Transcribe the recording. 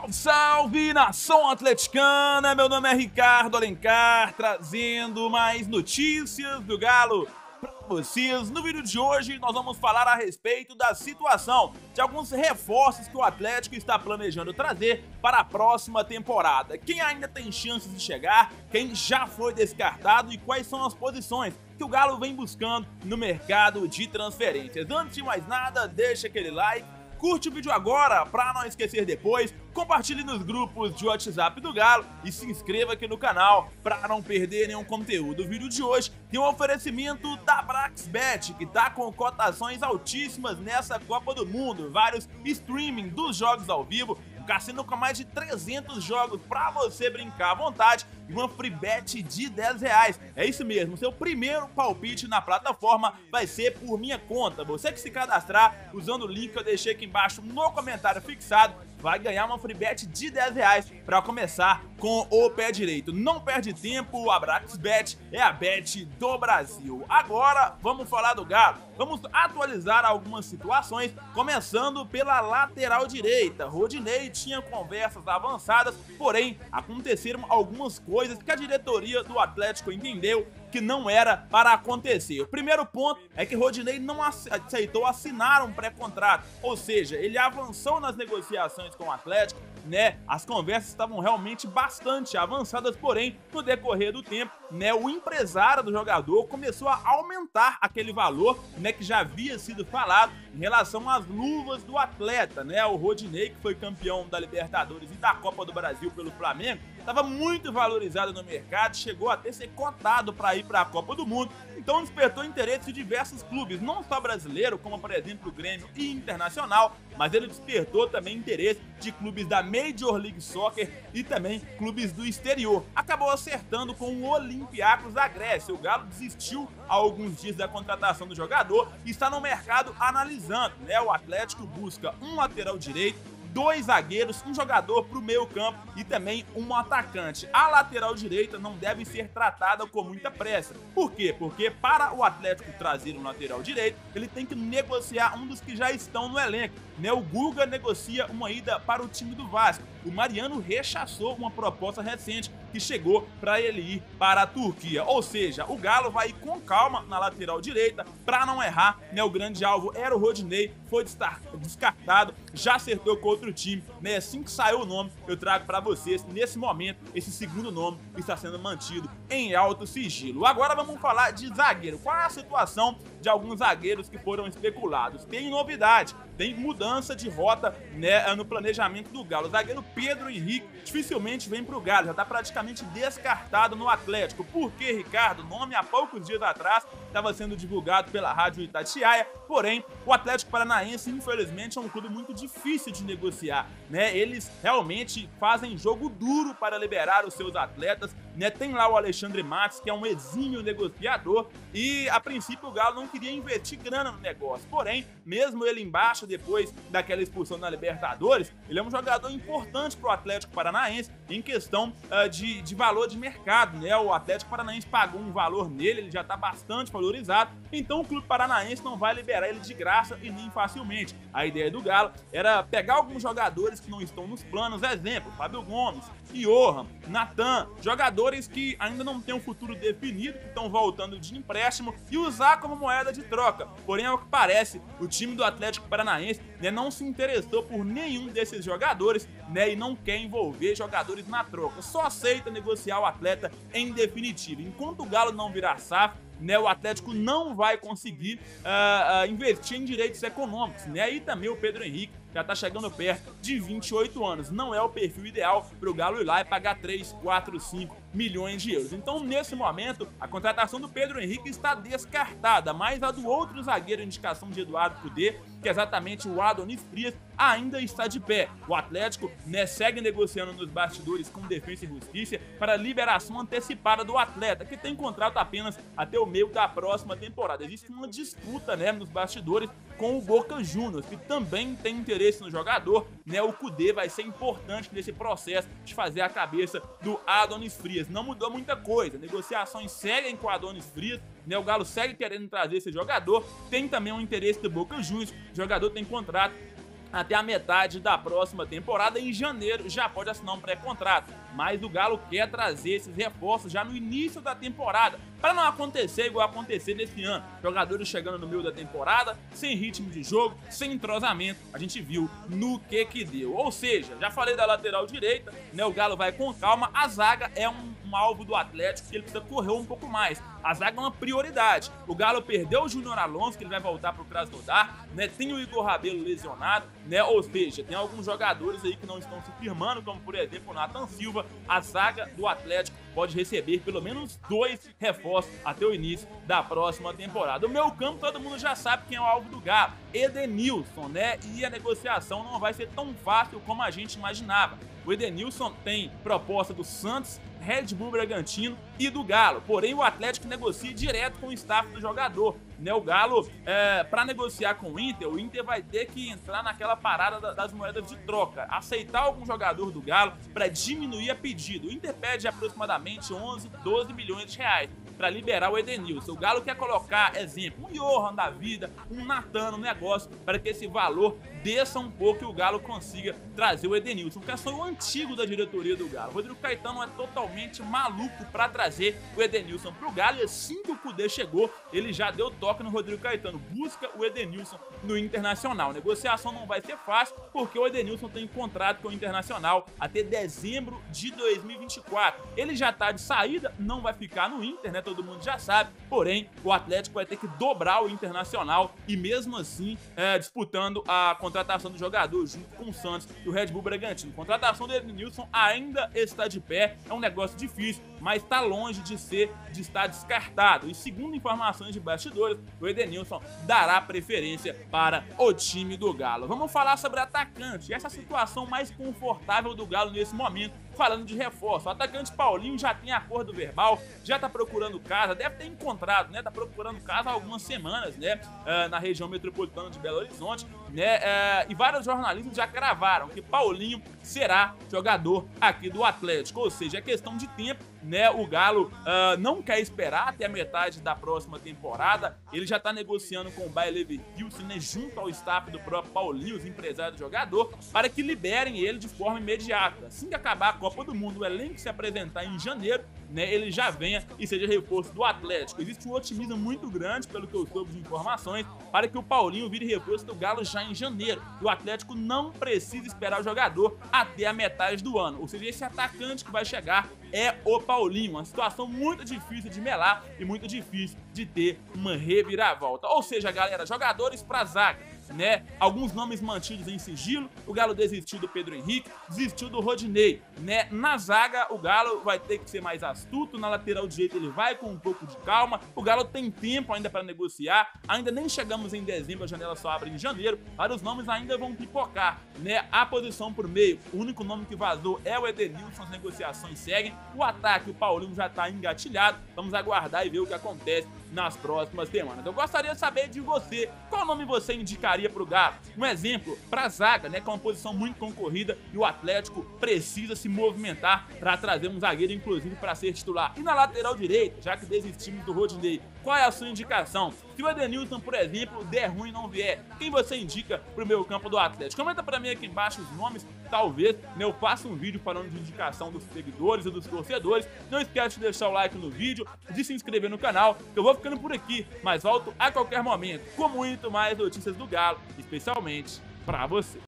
Salve, salve, nação atleticana! Meu nome é Ricardo Alencar, trazendo mais notícias do Galo para vocês. No vídeo de hoje nós vamos falar a respeito da situação de alguns reforços que o Atlético está planejando trazer para a próxima temporada. Quem ainda tem chances de chegar, quem já foi descartado e quais são as posições que o Galo vem buscando no mercado de transferências. Antes de mais nada, deixa aquele like, curte o vídeo agora para não esquecer depois, compartilhe nos grupos de WhatsApp do Galo e se inscreva aqui no canal para não perder nenhum conteúdo. O vídeo de hoje tem um oferecimento da Braxbet, que está com cotações altíssimas nessa Copa do Mundo, vários streaming dos jogos ao vivo, um cassino com mais de 300 jogos para você brincar à vontade e uma free bet de R$10. É isso mesmo, seu primeiro palpite na plataforma vai ser por minha conta. Você que se cadastrar usando o link que eu deixei aqui embaixo no comentário fixado vai ganhar uma free bet de R$10 para começar com o pé direito. Não perde tempo, a Braxbet é a bet do Brasil. Agora vamos falar do Galo. Vamos atualizar algumas situações, começando pela lateral direita. Rodinei tinha conversas avançadas, porém aconteceram algumas coisas que a diretoria do Atlético entendeu que não era para acontecer. O primeiro ponto é que Rodinei não aceitou assinar um pré-contrato, ou seja, ele avançou nas negociações com o Atlético, né? As conversas estavam realmente bastante avançadas, porém, no decorrer do tempo, né, o empresário do jogador começou a aumentar aquele valor, né, que já havia sido falado em relação às luvas do atleta, né? O Rodinei, que foi campeão da Libertadores e da Copa do Brasil pelo Flamengo, estava muito valorizado no mercado, chegou até ser cotado para ir para a Copa do Mundo, então despertou interesse de diversos clubes, não só brasileiro, como por exemplo o Grêmio e Internacional, mas ele despertou também interesse de clubes da Major League Soccer e também clubes do exterior. Acabou acertando com o Olympiacos da Grécia. O Galo desistiu há alguns dias da contratação do jogador e está no mercado analisando, né? O Atlético busca um lateral direito, 2 zagueiros, um jogador para o meio campo e também um atacante. A lateral direita não deve ser tratada com muita pressa. Por quê? Porque para o Atlético trazer um lateral direito, ele tem que negociar um dos que já estão no elenco, né? O Guga negocia uma ida para o time do Vasco. O Mariano rechaçou uma proposta recente que chegou para ele ir para a Turquia. Ou seja, o Galo vai ir com calma na lateral direita para não errar, né? O grande alvo era o Rodinei, foi descartado, já acertou com outro time, né? Assim que saiu o nome, eu trago para vocês. Nesse momento, esse segundo nome está sendo mantido em alto sigilo. Agora vamos falar de zagueiro. Qual é a situação de alguns zagueiros que foram especulados? Tem novidade, tem mudança de rota, né, no planejamento do Galo. O zagueiro Pedro Henrique dificilmente vem para o Galo, já está praticamente descartado no Atlético. Por quê, Ricardo? O nome há poucos dias atrás estava sendo divulgado pela Rádio Itatiaia, porém o Atlético Paranaense infelizmente é um clube muito difícil de negociar, né? Eles realmente fazem jogo duro para liberar os seus atletas, né? Tem lá o Alexandre Matos, que é um exímio negociador, e a princípio o Galo não queria investir grana no negócio, porém, mesmo ele embaixo depois daquela expulsão na Libertadores, ele é um jogador importante para o Atlético Paranaense em questão de valor de mercado, né? O Atlético Paranaense pagou um valor nele, ele já está bastante valorizado, então o clube paranaense não vai liberar ele de graça e nem facilmente. A ideia do Galo era pegar alguns jogadores que não estão nos planos, exemplo, Fábio Gomes, Johan, Natan, jogadores que ainda não têm um futuro definido, que estão voltando de empréstimo, e usar como moeda de troca. Porém, ao que parece, o time do Atlético Paranaense, né, não se interessou por nenhum desses jogadores, né, e não quer envolver jogadores na troca, só aceita negociar o atleta em definitivo. Enquanto o Galo não virar SAF, né, o Atlético não vai conseguir investir em direitos econômicos, né? E também o Pedro Henrique já está chegando perto de 28 anos. Não é o perfil ideal para o Galo ir lá e pagar 3, 4, 5 milhões de euros. Então, nesse momento, a contratação do Pedro Henrique está descartada, mas a do outro zagueiro, indicação de Eduardo Cudê, que é exatamente o Adonis Frias, ainda está de pé. O Atlético, né, segue negociando nos bastidores com Defensa e Justiça para a liberação antecipada do atleta, que tem contrato apenas até o meio da próxima temporada. Existe uma disputa, né, nos bastidores com o Boca Juniors, que também tem interesse no jogador, né? O Cudê vai ser importante nesse processo de fazer a cabeça do Adonis Frias. Não mudou muita coisa, negociações seguem com o Adonis Frias, né? O Galo segue querendo trazer esse jogador, tem também um interesse do Boca Juniors, o jogador tem contrato até a metade da próxima temporada. Em janeiro já pode assinar um pré-contrato, mas o Galo quer trazer esses reforços já no início da temporada, para não acontecer igual acontecer nesse ano, jogadores chegando no meio da temporada, sem ritmo de jogo, sem entrosamento. A gente viu no que deu. Ou seja, já falei da lateral direita, né? O Galo vai com calma. A zaga é um alvo do Atlético que ele precisa correr um pouco mais. A zaga é uma prioridade. O Galo perdeu o Júnior Alonso, que ele vai voltar para o Krasnodar, né? Tem o Igor Rabelo lesionado, né? Ou seja, tem alguns jogadores aí que não estão se firmando, como por exemplo o Nathan Silva. A zaga do Atlético pode receber pelo menos 2 reforços até o início da próxima temporada. O meio campo, todo mundo já sabe quem é o alvo do Galo: Edenilson, né? E a negociação não vai ser tão fácil como a gente imaginava. O Edenilson tem proposta do Santos, Red Bull Bragantino e do Galo, porém o Atlético negocia direto com o staff do jogador, né? O Galo, para negociar com o Inter vai ter que entrar naquela parada das moedas de troca, aceitar algum jogador do Galo para diminuir a pedido. O Inter pede aproximadamente 11, 12 milhões de reais para liberar o Edenilson. O Galo quer colocar, exemplo, um Johan da vida, um Nathan no negócio, para que esse valor desça um pouco e o Galo consiga trazer o Edenilson, que é sonho antigo da diretoria do Galo. O Rodrigo Caetano é totalmente maluco para trazer o Edenilson pro Galo, e assim que o Kudê chegou, ele já deu toque no Rodrigo Caetano: busca o Edenilson no Internacional. A negociação não vai ser fácil, porque o Edenilson tem contrato com o Internacional até dezembro de 2024. Ele já tá de saída, não vai ficar no Inter, né? Todo mundo já sabe, porém o Atlético vai ter que dobrar o Internacional e mesmo assim disputando a contratação do jogador junto com o Santos e o Red Bull Bragantino. A contratação do Edenilson ainda está de pé, é um negócio difícil, mas está longe de estar descartado. E segundo informações de bastidores, o Edenilson dará preferência para o time do Galo. Vamos falar sobre atacante, essa situação mais confortável do Galo nesse momento. Falando de reforço, o atacante Paulinho já tem acordo verbal, já tá procurando casa, deve ter encontrado, né? Tá procurando casa há algumas semanas, né? Na região metropolitana de Belo Horizonte, né? E vários jornalistas já cravaram que Paulinho será jogador aqui do Atlético, ou seja, é questão de tempo, né? O Galo não quer esperar até a metade da próxima temporada. Ele já tá negociando com o Bayer Leverkusen, né? Junto ao staff do próprio Paulinho, os empresários do jogador, para que liberem ele de forma imediata. Assim que acabar a Copa do Mundo, o elenco se apresentar em janeiro, né, ele já venha e seja reforço do Atlético. Existe um otimismo muito grande, pelo que eu soube de informações, para que o Paulinho vire reforço do Galo já em janeiro. E o Atlético não precisa esperar o jogador até a metade do ano. Ou seja, esse atacante que vai chegar é o Paulinho. Uma situação muito difícil de melar e muito difícil de ter uma reviravolta. Ou seja, galera, jogadores para zaga, né? Alguns nomes mantidos em sigilo. O Galo desistiu do Pedro Henrique, desistiu do Rodinei, né? Na zaga, o Galo vai ter que ser mais astuto. Na lateral direita, ele vai com um pouco de calma. O Galo tem tempo ainda para negociar. Ainda nem chegamos em dezembro, a janela só abre em janeiro. Vários nomes ainda vão pipocar, né? A posição por meio, o único nome que vazou é o Edenilson. As negociações seguem. O ataque, o Paulinho já tá engatilhado. Vamos aguardar e ver o que acontece nas próximas semanas. Eu gostaria de saber de você, qual nome você indicaria pro Galo? Um exemplo, pra zaga, né, que é uma posição muito concorrida e o Atlético precisa se movimentar para trazer um zagueiro, inclusive, para ser titular. E na lateral direita, já que desistimos do Rodinei, qual é a sua indicação? Se o Edenilson, por exemplo, der ruim e não vier, quem você indica pro meio campo do Atlético? Comenta pra mim aqui embaixo os nomes, talvez eu faça um vídeo falando de indicação dos seguidores e dos torcedores. Não esquece de deixar o like no vídeo, de se inscrever no canal, que eu vou ficando por aqui, mas volto a qualquer momento com muito mais notícias do Galo, especialmente pra você.